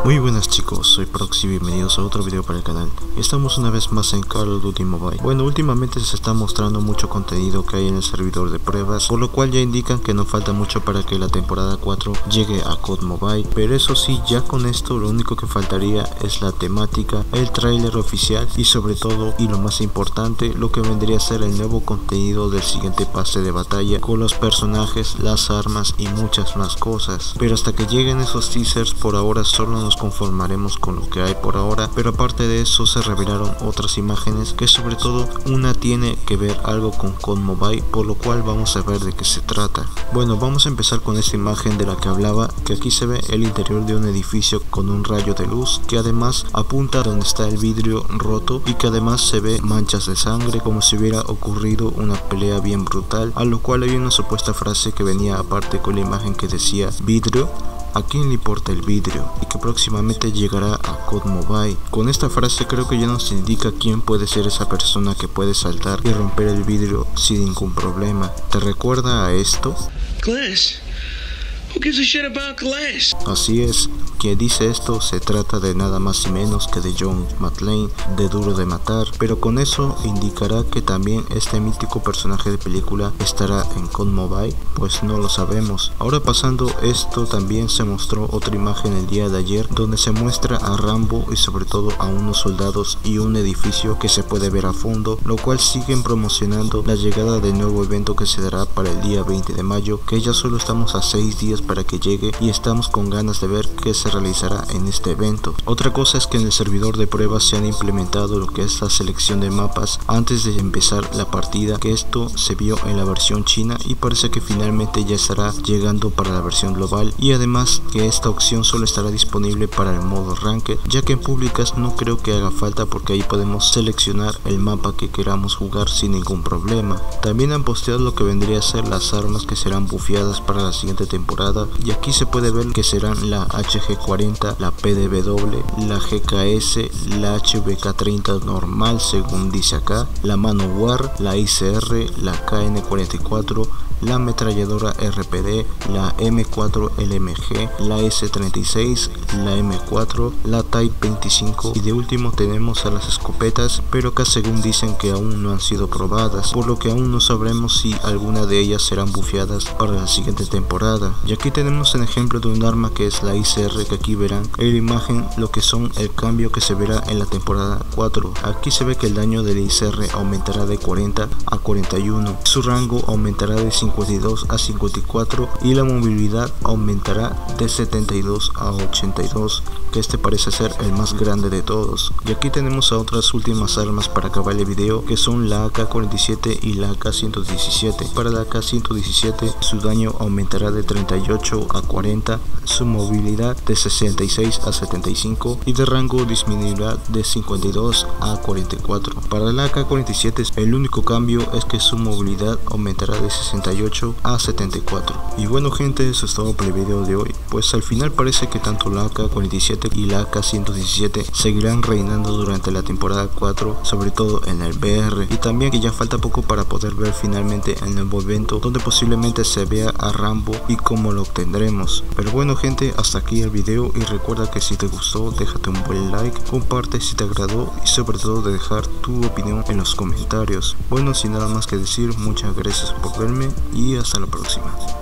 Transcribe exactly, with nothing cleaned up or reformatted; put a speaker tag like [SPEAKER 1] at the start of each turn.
[SPEAKER 1] Muy buenas chicos, soy Proxy y bienvenidos a otro video para el canal. Estamos una vez más en Call of Duty Mobile. Bueno, últimamente se está mostrando mucho contenido que hay en el servidor de pruebas, por lo cual ya indican que no falta mucho para que la temporada cuatro llegue a C O D Mobile. Pero eso sí, ya con esto lo único que faltaría es la temática, el tráiler oficial y sobre todo, y lo más importante, lo que vendría a ser el nuevo contenido del siguiente pase de batalla, con los personajes, las armas y muchas más cosas. Pero hasta que lleguen esos teasers, por ahora solo nos conformaremos con lo que hay por ahora, pero aparte de eso se revelaron otras imágenes que sobre todo una tiene que ver algo con C O D Mobile, por lo cual vamos a ver de qué se trata. Bueno, vamos a empezar con esta imagen de la que hablaba, que aquí se ve el interior de un edificio con un rayo de luz que además apunta donde está el vidrio roto y que además se ve manchas de sangre como si hubiera ocurrido una pelea bien brutal, a lo cual hay una supuesta frase que venía aparte con la imagen que decía vidrio. ¿A quién le importa el vidrio? Y que próximamente llegará a C O D Mobile. Con esta frase creo que ya nos indica quién puede ser esa persona que puede saltar y romper el vidrio sin ningún problema. ¿Te recuerda a esto?
[SPEAKER 2] Glass. Who gives a shit about glass?
[SPEAKER 1] Así es, quien dice esto se trata de nada más y menos que de John McClane, de Duro de Matar, pero con eso indicará que también este mítico personaje de película estará en C O D Mobile, pues no lo sabemos. Ahora pasando esto, también se mostró otra imagen el día de ayer donde se muestra a Rambo y sobre todo a unos soldados y un edificio que se puede ver a fondo, lo cual siguen promocionando la llegada del nuevo evento que se dará para el día veinte de mayo, que ya solo estamos a seis días para que llegue y estamos con ganas de ver qué se realizará en este evento. Otra cosa es que en el servidor de pruebas se han implementado lo que es la selección de mapas antes de empezar la partida, que esto se vio en la versión china y parece que finalmente ya estará llegando para la versión global, y además que esta opción solo estará disponible para el modo ranked, ya que en públicas no creo que haga falta porque ahí podemos seleccionar el mapa que queramos jugar sin ningún problema. También han posteado lo que vendría a ser las armas que serán bufeadas para la siguiente temporada, y aquí se puede ver que serán la H G cuarenta, la P D W, la G K S, la H V K treinta normal según dice acá, la Manowar, la I C R, la K N cuarenta y cuatro, la ametralladora R P D, la M cuatro L M G, la S treinta y seis, la M cuatro, la Type veinticinco y de último tenemos a las escopetas, pero acá según dicen que aún no han sido probadas, por lo que aún no sabremos si alguna de ellas serán bufeadas para la siguiente temporada. Y aquí tenemos un ejemplo de un arma que es la I C R, que aquí verán en la imagen lo que son el cambio que se verá en la temporada cuatro. Aquí se ve que el daño de la I C R aumentará de cuarenta a cuarenta y uno, su rango aumentará de cincuenta y dos a cincuenta y cuatro y la movilidad aumentará de setenta y dos a ochenta y dos, que este parece ser el más grande de todos. Y aquí tenemos a otras últimas armas para acabar el video, que son la A K cuarenta y siete y la A K ciento diecisiete. Para la A K ciento diecisiete su daño aumentará de treinta y ocho a cuarenta, su movilidad de sesenta y seis a setenta y cinco y de rango disminuirá de cincuenta y dos a cuarenta y cuatro. Para la A K cuarenta y siete el único cambio es que su movilidad aumentará de sesenta y ocho a setenta y cuatro. Y bueno gente, eso es todo por el video de hoy. Pues al final parece que tanto la A K cuarenta y siete y la A K ciento diecisiete seguirán reinando durante la temporada cuatro, sobre todo en el V R, y también que ya falta poco para poder ver finalmente el nuevo evento donde posiblemente se vea a Rambo y cómo lo obtendremos. Pero bueno gente, hasta aquí el video, y recuerda que si te gustó déjate un buen like, comparte si te agradó y sobre todo de dejar tu opinión en los comentarios. Bueno, sin nada más que decir, muchas gracias por verme y hasta la próxima.